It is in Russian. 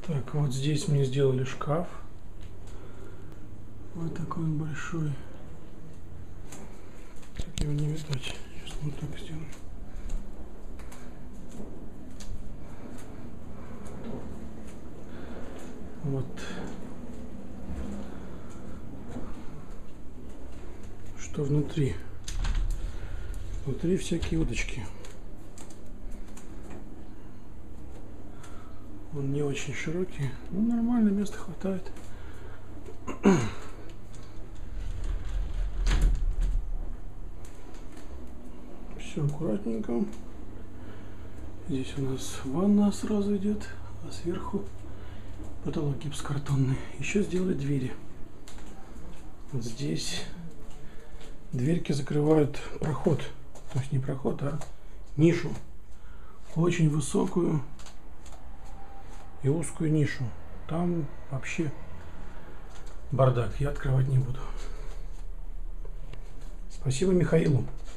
Так, вот здесь мне сделали шкаф. Вот такой он большой. Так его не видать. Сейчас вот так сделаем. Вот. Что внутри? Внутри всякие удочки. Он не очень широкий, но нормально, места хватает. Все аккуратненько. Здесь у нас ванна сразу идет, а сверху потолок гипсокартонный. Еще сделали двери. Вот здесь дверки закрывают проход. То есть не проход, а нишу. Очень высокую и узкую нишу. Там вообще бардак. Я открывать не буду. Спасибо Михаилу.